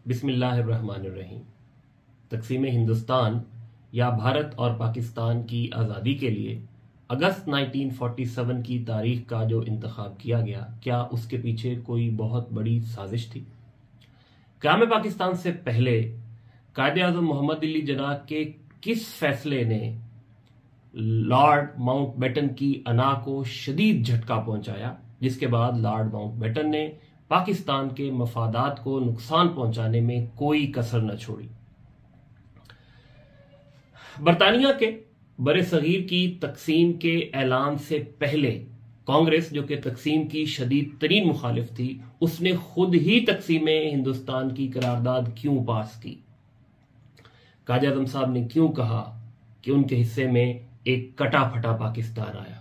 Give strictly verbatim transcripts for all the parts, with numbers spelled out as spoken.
बिस्मिल्लाहिर्रहमानिर्रहीम। तक़सीम हिंदुस्तान या भारत और पाकिस्तान की आज़ादी के लिए अगस्त उन्नीस सौ सैंतालीस की तारीख का जो इंतखाब किया गया, क्या उसके पीछे कोई बहुत बड़ी साजिश थी? क़याम पाकिस्तान से पहले कायद-ए-आज़म मोहम्मद अली जिन्नाह के किस फैसले ने लॉर्ड माउंटबेटन की अना को शदीद झटका पहुंचाया, जिसके बाद लॉर्ड माउंटबेटन ने पाकिस्तान के मफादात को नुकसान पहुंचाने में कोई कसर न छोड़ी? बरतानिया के बरे सगीर की तकसीम के ऐलान से पहले कांग्रेस, जो कि तकसीम की शदीद तरीन मुखालिफ थी, उसने खुद ही तकसीम हिंदुस्तान की करारदाद क्यों पास की? कायद-ए-आज़म साहब ने क्यों कहा कि उनके हिस्से में एक कटा फटा पाकिस्तान आया?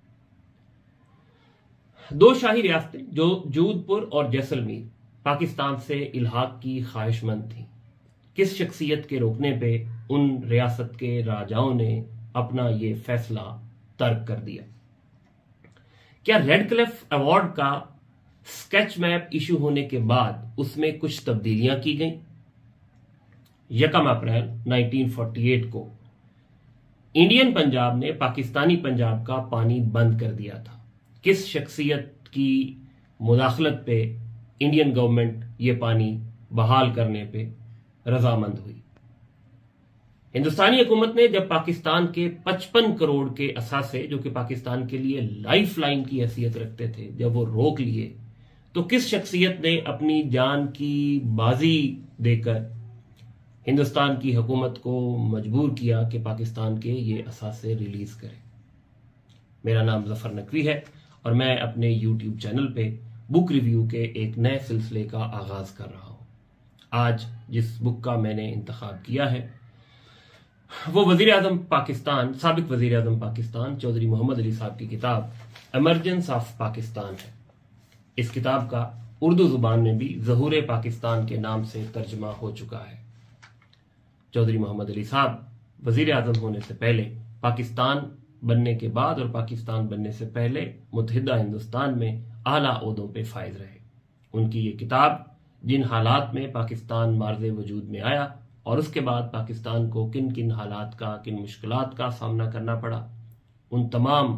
दो शाही रियासतें जो जोधपुर और जैसलमेर पाकिस्तान से इल्हाक की ख्वाहिशमंद थीं, किस शख्सियत के रोकने पे उन रियासत के राजाओं ने अपना ये फैसला तर्क कर दिया? क्या रेडक्लिफ अवार्ड का स्केच मैप इशू होने के बाद उसमें कुछ तब्दीलियां की गईं? यकम अप्रैल उन्नीस सौ अड़तालीस को इंडियन पंजाब ने पाकिस्तानी पंजाब का पानी बंद कर दिया था। किस शख्सियत की मुदाखलत पे इंडियन गवर्नमेंट ये पानी बहाल करने पे रजामंद हुई? हिंदुस्तानी हुकूमत ने जब पाकिस्तान के पचपन करोड़ के असासे, जो कि पाकिस्तान के लिए लाइफ लाइन की हैसियत रखते थे, जब वो रोक लिए, तो किस शख्सियत ने अपनी जान की बाजी देकर हिंदुस्तान की हुकूमत को मजबूर किया कि पाकिस्तान के ये असासे रिलीज करें? मेरा नाम जफर नकवी है और मैं अपने यूट्यूब चैनल पे बुक रिव्यू के एक नए सिलसिले का आगाज कर रहा हूं। आज जिस बुक का मैंने इंतखाब किया है वो वजीर आजम पाकिस्तान, साबिक वजीर आजम पाकिस्तान चौधरी मोहम्मद अली साहब की किताब इमरजेंस ऑफ पाकिस्तान है। इस किताब का उर्दू जुबान में भी ज़हूर पाकिस्तान के नाम से तर्जमा हो चुका है। चौधरी मोहम्मद अली साहब वजीर आजम होने से पहले, पाकिस्तान बनने के बाद और पाकिस्तान बनने से पहले मुत्तहिदा हिंदुस्तान में आला ओहदों पे फायज रहे। उनकी ये किताब जिन हालात में पाकिस्तान मार्ज़े वजूद में आया और उसके बाद पाकिस्तान को किन किन हालात का, किन मुश्किलात का सामना करना पड़ा, उन तमाम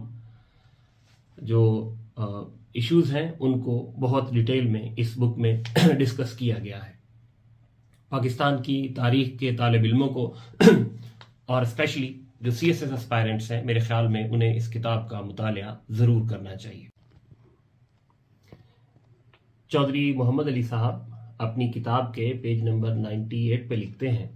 जो इश्यूज हैं उनको बहुत डिटेल में इस बुक में डिस्कस किया गया है। पाकिस्तान की तारीख के तालिब इल्मों को और स्पेशली जो सी एस एस एस्पायरेंट्स हैं, मेरे ख्याल में उन्हें इस किताब का मुतालिया जरूर करना चाहिए। चौधरी मोहम्मद अली साहब अपनी किताब के पेज नंबर अट्ठानवे पे लिखते हैं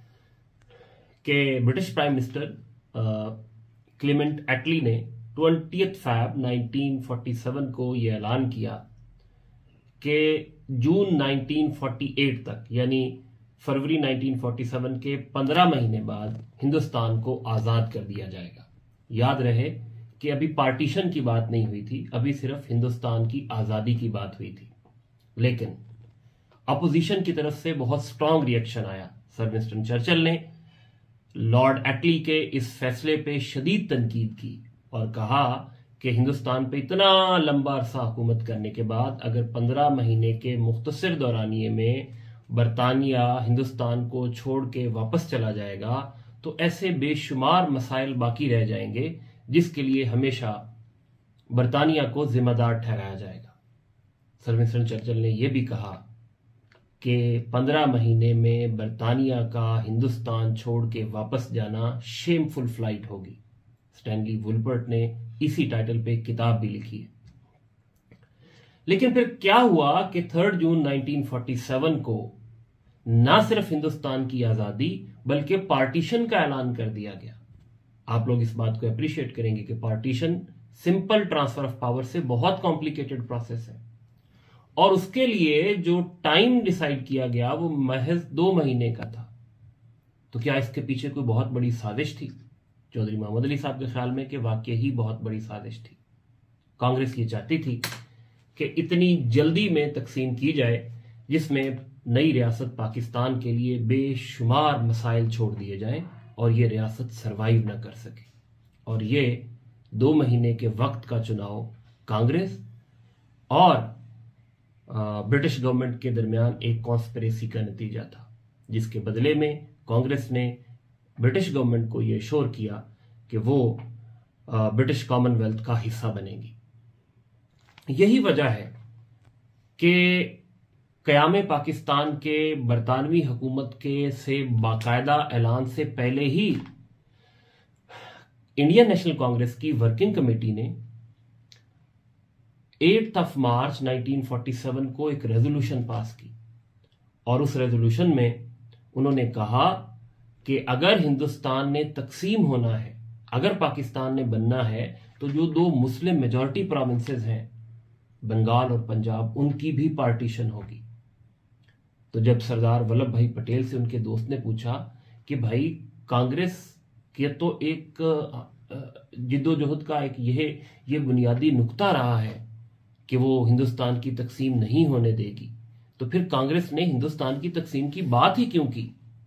कि British prime minister Clement Attlee ने ट्वेंटियथ फैब उन्नीस सौ सैंतालीस को यह ऐलान किया कि जून उन्नीस सौ अड़तालीस तक, यानी फरवरी उन्नीस सौ सैंतालीस के पंद्रह महीने बाद हिंदुस्तान को आज़ाद कर दिया जाएगा। याद रहे कि अभी पार्टीशन की बात नहीं हुई थी, अभी सिर्फ हिंदुस्तान की आज़ादी की बात हुई थी। लेकिन अपोजिशन की तरफ से बहुत स्ट्रांग रिएक्शन आया। सर विंस्टन चर्चिल ने लॉर्ड एटली के इस फैसले पे शदीद तनकीद की और कहा कि हिंदुस्तान पे इतना लंबा अरसा हुकूमत करने के बाद अगर पंद्रह महीने के मुख्तसर दौरानिये में बरतानिया हिंदुस्तान को छोड़ के वापस चला जाएगा तो ऐसे बेशुमार मसाइल बाकी रह जाएंगे जिसके लिए हमेशा बरतानिया को जिम्मेदार ठहराया जाएगा। सर विंस्टन चर्चिल ने यह भी कहा कि पंद्रह महीने में बरतानिया का हिंदुस्तान छोड़ के वापस जाना शेमफुल फ्लाइट होगी। स्टैनली वुलपर्ट ने इसी टाइटल पे किताब भी लिखी है। लेकिन फिर क्या हुआ कि थर्ड जून उन्नीस सौ सैंतालीस को ना सिर्फ हिंदुस्तान की आजादी बल्कि पार्टीशन का ऐलान कर दिया गया। आप लोग इस बात को अप्रिशिएट करेंगे कि partition simple transfer of power से बहुत कॉम्प्लिकेटेड प्रोसेस है और उसके लिए जो टाइम डिसाइड किया गया वो महज दो महीने का था। तो क्या इसके पीछे कोई बहुत बड़ी साजिश थी? चौधरी मोहम्मद अली साहब के ख्याल में कि वाकई ही बहुत बड़ी साजिश थी। कांग्रेस ये चाहती थी कि इतनी जल्दी में तकसीम की जाए जिसमें नई रियासत पाकिस्तान के लिए बेशुमार मसाइल छोड़ दिए जाएं और ये रियासत सरवाइव न कर सके। और ये दो महीने के वक्त का चुनाव कांग्रेस और ब्रिटिश गवर्नमेंट के दरमियान एक कॉन्स्पिरेसी का नतीजा था, जिसके बदले में कांग्रेस ने ब्रिटिश गवर्नमेंट को यह श्योर किया कि वो ब्रिटिश कॉमनवेल्थ का हिस्सा बनेगी। यही वजह है कि क़याम पाकिस्तान के बरतानवी हुकूमत के से बाकायदा ऐलान से पहले ही इंडियन नेशनल कांग्रेस की वर्किंग कमेटी ने eight of March nineteen forty seven को एक रेजोल्यूशन पास की, और उस रेजोल्यूशन में उन्होंने कहा कि अगर हिंदुस्तान ने तकसीम होना है, अगर पाकिस्तान ने बनना है, तो जो दो मुस्लिम मेजॉरिटी प्रोविंसेस हैं, बंगाल और पंजाब, उनकी भी पार्टीशन होगी। तो जब सरदार वल्लभ भाई पटेल से उनके दोस्त ने पूछा कि भाई कांग्रेस के तो एक जिद्दोजहद का एक यह ये बुनियादी नुक्ता रहा है कि वो हिंदुस्तान की तकसीम नहीं होने देगी, तो फिर कांग्रेस ने हिंदुस्तान की तकसीम की बात ही क्यों की?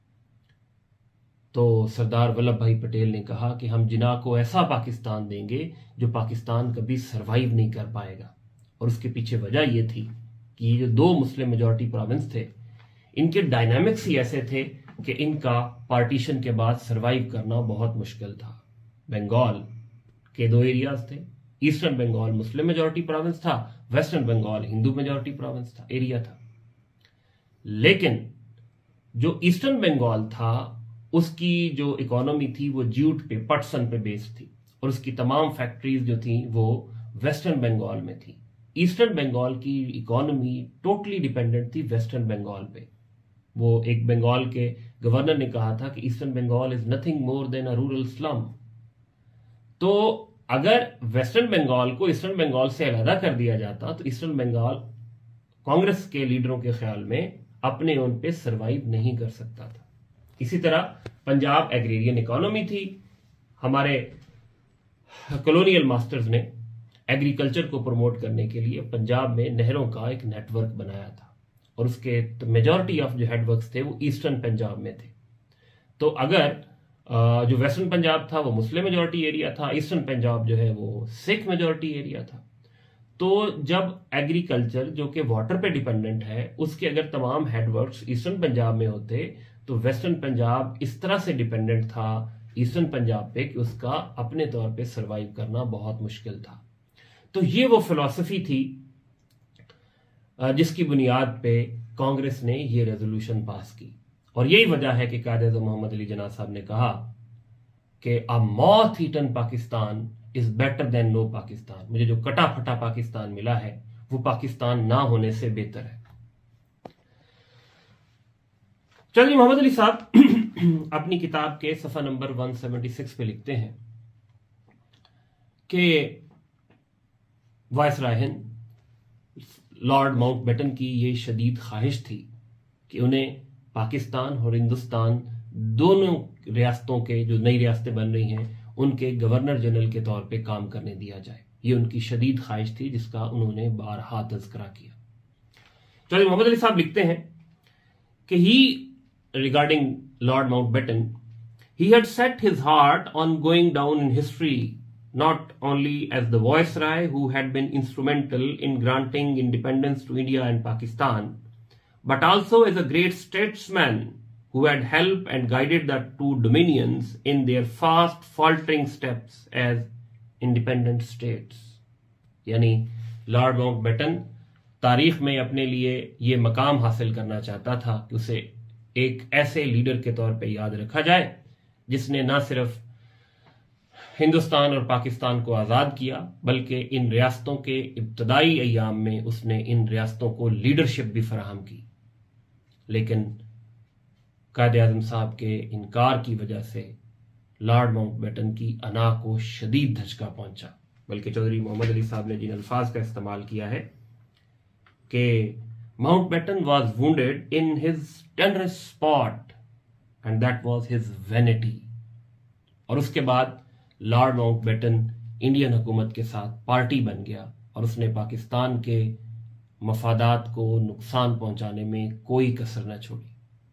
तो सरदार वल्लभ भाई पटेल ने कहा कि हम जिना को ऐसा पाकिस्तान देंगे जो पाकिस्तान कभी सरवाइव नहीं कर पाएगा। और उसके पीछे वजह यह थी कि ये जो दो मुस्लिम मेजॉरिटी प्रोविंस थे, इनके डायनामिक्स ही ऐसे थे कि इनका पार्टीशन के बाद सरवाइव करना बहुत मुश्किल था। बंगाल के दो एरियाज थे, eastern Bengal Muslim majority province था, western Bengal Hindu majority province था, एरिया था। लेकिन जो ईस्टर्न बंगाल था, उसकी जो इकोनॉमी थी वो जूट पे, पटसन पे बेस्ड थी, और उसकी तमाम फैक्ट्रीज जो थी वो वेस्टर्न बंगाल में थी। ईस्टर्न बंगाल की इकोनॉमी टोटली डिपेंडेंट थी वेस्टर्न बंगाल पे। वो एक बंगाल के गवर्नर ने कहा था कि eastern Bengal is nothing more than a rural slum. तो अगर वेस्टर्न बंगाल को ईस्टर्न बंगाल से अलहदा कर दिया जाता तो ईस्टर्न बंगाल कांग्रेस के लीडरों के ख्याल में अपने ओन पे सरवाइव नहीं कर सकता था। इसी तरह पंजाब एग्रेरियन इकोनॉमी थी। हमारे कॉलोनियल मास्टर्स ने एग्रीकल्चर को प्रमोट करने के लिए पंजाब में नहरों का एक नेटवर्क बनाया था, और उसके तो मेजॉरिटी ऑफ जो हेडवर्क्स थे वो ईस्टर्न पंजाब में थे। तो अगर जो वेस्टर्न पंजाब था वो मुस्लिम मेजॉरिटी एरिया था, ईस्टर्न पंजाब जो है वो सिख मेजॉरिटी एरिया था। तो जब एग्रीकल्चर जो कि वाटर पे डिपेंडेंट है, उसके अगर तमाम हेडवर्क्स ईस्टर्न पंजाब में होते तो वेस्टर्न पंजाब इस तरह से डिपेंडेंट था ईस्टर्न पंजाब पे कि उसका अपने तौर पे सरवाइव करना बहुत मुश्किल था। तो ये वो फिलॉसफी थी जिसकी बुनियाद पे कांग्रेस ने ये रेजोल्यूशन पास की, और यही वजह है कि कायद-ए-आज़म मोहम्मद अली जिन्ना साहब ने कहा कि a moth eaten Pakistan is better than no Pakistan. मुझे जो कटा फटा पाकिस्तान मिला है वो पाकिस्तान ना होने से बेहतर है। चलिए, मोहम्मद अली साहब अपनी किताब के सफा नंबर एक सौ छिहत्तर पे लिखते हैं कि वायसराय हिंद लॉर्ड माउंटबेटन की ये शदीद ख्वाहिश थी कि उन्हें पाकिस्तान और हिंदुस्तान दोनों रियासतों के जो नई रियासतें बन रही हैं उनके गवर्नर जनरल के तौर पे काम करने दिया जाए। ये उनकी शदीद ख्वाहिश थी जिसका उन्होंने बारहा तज़किरा किया। चलिए, मोहम्मद अली साहब लिखते हैं कि he regarding lord Mountbatten, he had set his heart on going down in history not only as the viceroy who had been instrumental in granting independence to India and Pakistan, but also as a great statesman who had helped and guided the two dominions in their fast faltering steps as independent states. यानी lord Mountbatten तारीख में अपने लिए ये मकाम हासिल करना चाहता था कि उसे एक ऐसे लीडर के तौर पे याद रखा जाए जिसने ना सिर्फ हिंदुस्तान और पाकिस्तान को आज़ाद किया, बल्कि इन रियासतों के इब्तदाई अय्याम में उसने इन रियासतों को लीडरशिप भी फराहम की। लेकिन कायद-ए-आज़म साहब के इनकार की वजह से लॉर्ड माउंटबेटन की अना को शदीद धचका पहुंचा। बल्कि चौधरी मोहम्मद अली साहब ने जिन अल्फाज का इस्तेमाल किया है कि Mountbatten was wounded in his tenderest spot and that was his vanity. और उसके बाद लॉर्ड माउंटबेटन इंडियन हुकूमत के साथ पार्टी बन गया और उसने पाकिस्तान के मफादात को नुकसान पहुंचाने में कोई कसर न छोड़ी।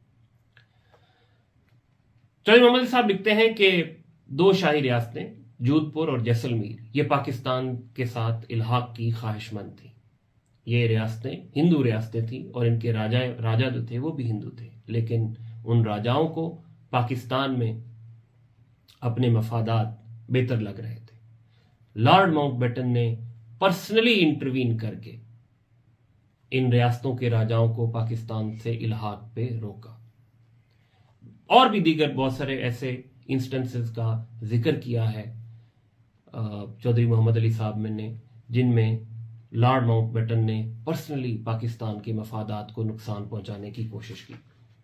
चौधरी मोहम्मद अली साहब लिखते हैं कि दो शाही रियासतें जोधपुर और जैसलमेर ये पाकिस्तान के साथ इल्हाक की ख्वाहिशमंद थी, ये रियासतें हिंदू रियासतें थी और इनके राजा राजा जो थे वो भी हिंदू थे, लेकिन उन राजाओं को पाकिस्तान में अपने मफादात बेहतर लग रहे थे। लॉर्ड माउंटबेटन ने पर्सनली इंटरवीन करके इन रियासतों के राजाओं को पाकिस्तान से इल्हाक पे रोका। और भी दीगर बहुत सारे ऐसे इंस्टेंसेस का जिक्र किया है चौधरी मोहम्मद अली साहब ने, जिनमें लॉर्ड माउंटबेटन ने पर्सनली पाकिस्तान के मफादात को नुकसान पहुंचाने की कोशिश की।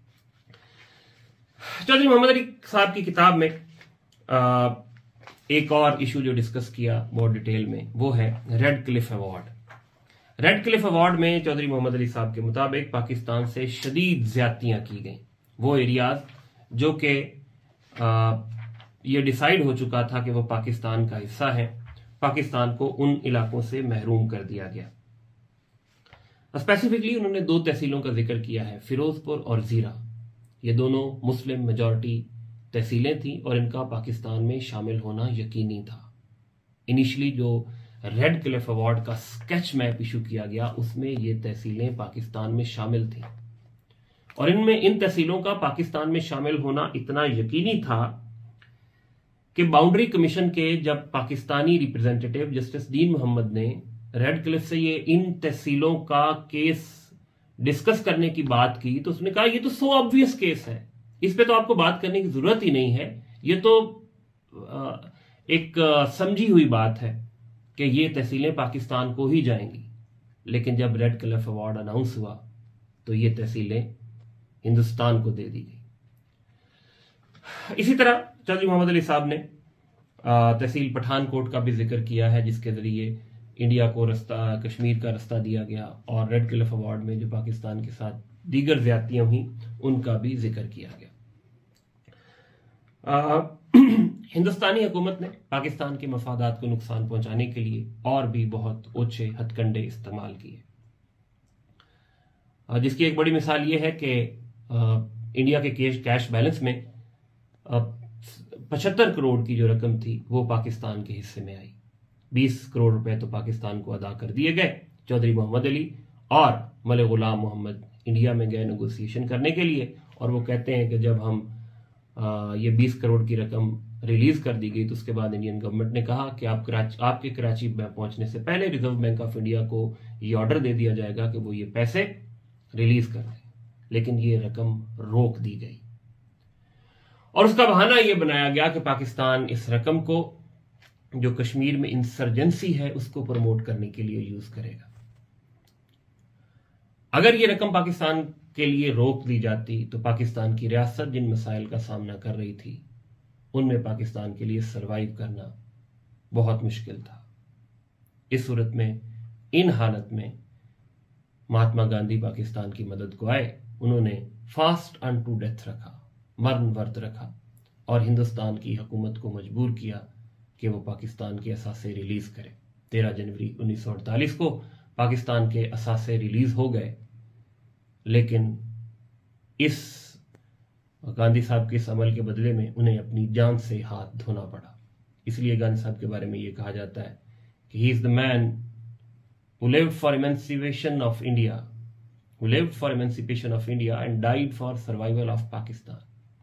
चौधरी मोहम्मद अली साहब की किताब में आ, एक और इशू जो डिस्कस किया बहुत डिटेल में, वो है Radcliffe award. Radcliffe award में चौधरी मोहम्मद अली साहब के मुताबिक पाकिस्तान से शदीद ज्यादतियां की गई। वो एरियाज जो कि ये डिसाइड हो चुका था कि वो पाकिस्तान का हिस्सा है, पाकिस्तान को उन इलाकों से महरूम कर दिया गया। स्पेसिफिकली उन्होंने दो तहसीलों का जिक्र किया है, फिरोजपुर और जीरा। ये दोनों मुस्लिम मेजॉरिटी तहसीलें थी और इनका पाकिस्तान में शामिल होना यकीनी था। इनिशियली जो रेड क्लिफ अवार्ड का स्केच मैप इशू किया गया उसमें ये तहसीलें पाकिस्तान में शामिल थी और इनमें इन तहसीलों का पाकिस्तान में शामिल होना इतना यकीनी था कि बाउंड्री कमीशन के जब पाकिस्तानी रिप्रेजेंटेटिव जस्टिस दीन मोहम्मद ने रेड क्लिफ से ये इन तहसीलों का केस डिस्कस करने की बात की तो उसने कहा ये तो सो ऑब्वियस केस है, इस पे तो आपको बात करने की जरूरत ही नहीं है, ये तो एक समझी हुई बात है कि ये तहसीलें पाकिस्तान को ही जाएंगी। लेकिन जब रेड क्लिफ अवार्ड अनाउंस हुआ तो ये तहसीलें हिंदुस्तान को दे दी गई। इसी तरह चौधरी मोहम्मद अली साहब ने तहसील पठानकोट का भी जिक्र किया है, जिसके जरिए इंडिया को रास्ता कश्मीर का रास्ता दिया गया, और रेड क्लिफ अवार्ड में जो पाकिस्तान के साथ दीगर ज्यादतियां हुई उनका भी जिक्र किया गया। आ, हिंदुस्तानी हुकूमत ने पाकिस्तान के मफादात को नुकसान पहुंचाने के लिए और भी बहुत ओछे हथकंडे इस्तेमाल किए, जिसकी एक बड़ी मिसाल यह है कि इंडिया के कैश कैश बैलेंस में पचहत्तर करोड़ की जो रकम थी वो पाकिस्तान के हिस्से में आई। बीस करोड़ रुपए तो पाकिस्तान को अदा कर दिए गए। चौधरी मोहम्मद अली और मलिक गुलाम मोहम्मद इंडिया में गए नेगोशिएशन करने के लिए, और वो कहते हैं कि जब हम आ, ये बीस करोड़ की रकम रिलीज कर दी गई तो उसके बाद इंडियन गवर्नमेंट ने कहा कि आप कराची आपके कराची में पहुंचने से पहले रिजर्व बैंक ऑफ इंडिया को ये ऑर्डर दे दिया जाएगा कि वो ये पैसे रिलीज कर दें, लेकिन ये रकम रोक दी गई और उसका बहाना ये बनाया गया कि पाकिस्तान इस रकम को जो कश्मीर में इंसर्जेंसी है उसको प्रमोट करने के लिए यूज करेगा। अगर ये रकम पाकिस्तान के लिए रोक दी जाती तो पाकिस्तान की रियासत जिन मसाइल का सामना कर रही थी उनमें पाकिस्तान के लिए सरवाइव करना बहुत मुश्किल था। इस सूरत में, इन हालत में महात्मा गांधी पाकिस्तान की मदद को आए। उन्होंने फास्ट अन टू डेथ रखा, मरण वर्त रखा और हिंदुस्तान की हुकूमत को मजबूर किया कि वो पाकिस्तान के असासे रिलीज करे। तेरह जनवरी उन्नीस सौ अड़तालीस को पाकिस्तान के असासे रिलीज हो गए, लेकिन इस गांधी साहब के इस अमल के बदले में उन्हें अपनी जान से हाथ धोना पड़ा। इसलिए गांधी साहब के बारे में यह कहा जाता है कि he is the man who lived for emancipation of India, who lived for emancipation of India and died for survival of Pakistan.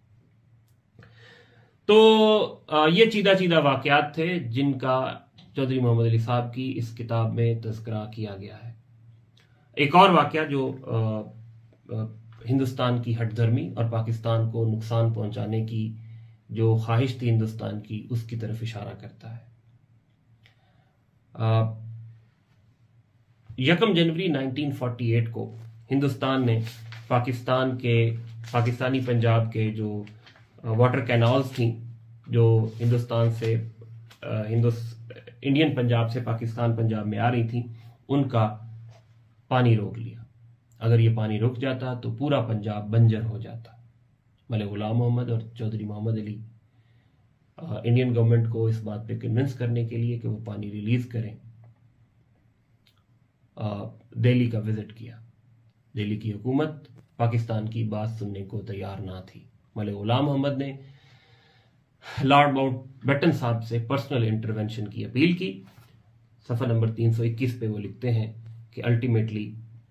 तो ये चीदा चीदा वाकयात थे जिनका चौधरी मोहम्मद अली साहब की इस किताब में तज़किरा किया गया है। एक और वाकया जो आ, आ, हिंदुस्तान की हठधर्मी और पाकिस्तान को नुकसान पहुंचाने की जो ख्वाहिश थी हिंदुस्तान की, उसकी तरफ इशारा करता है। आ, यकम जनवरी उन्नीस सौ अड़तालीस को हिंदुस्तान ने पाकिस्तान के पाकिस्तानी पंजाब के जो वाटर कैनाल्स थी जो हिंदुस्तान से हिंदुस इंडियन पंजाब से पाकिस्तान पंजाब में आ रही थी, उनका पानी रोक लिया। अगर ये पानी रुक जाता तो पूरा पंजाब बंजर हो जाता। मलिक गुलाम मोहम्मद और चौधरी मोहम्मद अली इंडियन गवर्नमेंट को इस बात पे कन्विंस करने के लिए कि वो पानी रिलीज करें दिल्ली का विजिट किया। दिल्ली की हुकूमत पाकिस्तान की बात सुनने को तैयार ना थी। मलिक गुलाम मोहम्मद ने लॉर्ड माउंटबेटन साहब से पर्सनल इंटरवेंशन की अपील की। सफा नंबर तीन सौ इक्कीस पे वो लिखते हैं कि अल्टीमेटली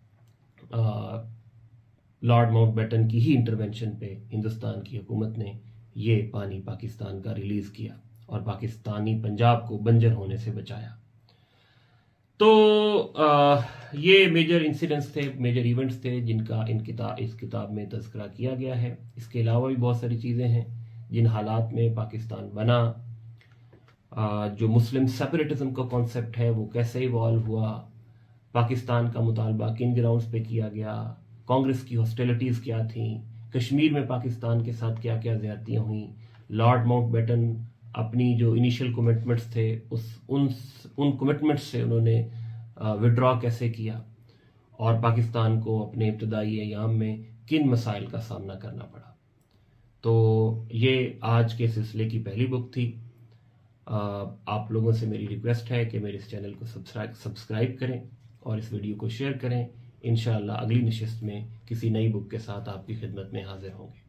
लॉर्ड माउंटबेटन की ही इंटरवेंशन पे हिंदुस्तान की हुकूमत ने ये पानी पाकिस्तान का रिलीज़ किया और पाकिस्तानी पंजाब को बंजर होने से बचाया। तो आ, ये मेजर इंसिडेंट्स थे, मेजर इवेंट्स थे जिनका इन किताब इस किताब में तज़किरा किया गया है। इसके अलावा भी बहुत सारी चीज़ें हैं जिन हालात में पाकिस्तान बना, आ, जो मुस्लिम सेपरेटिज्म का कॉन्सेप्ट है वो कैसे इवॉल्व हुआ, पाकिस्तान का मुतालबा किन ग्राउंड्स पे किया गया, कांग्रेस की हॉस्टिलिटीज़ क्या थी, कश्मीर में पाकिस्तान के साथ क्या क्या ज़्यादतियाँ हुई, लॉर्ड माउंटबेटन अपनी जो इनिशियल कमिटमेंट्स थे उस उन उन कमिटमेंट्स से उन्होंने विड्रॉ कैसे किया, और पाकिस्तान को अपने इब्तदाई अयाम में किन मसाइल का सामना करना पड़ा। तो ये आज के सिलसिले की पहली बुक थी। आप लोगों से मेरी रिक्वेस्ट है कि मेरे इस चैनल को सब्सक्राइब सब्सक्राइब करें और इस वीडियो को शेयर करें। इंशाअल्लाह अगली नशिस्त में किसी नई बुक के साथ आपकी खिदमत में हाजिर होंगे।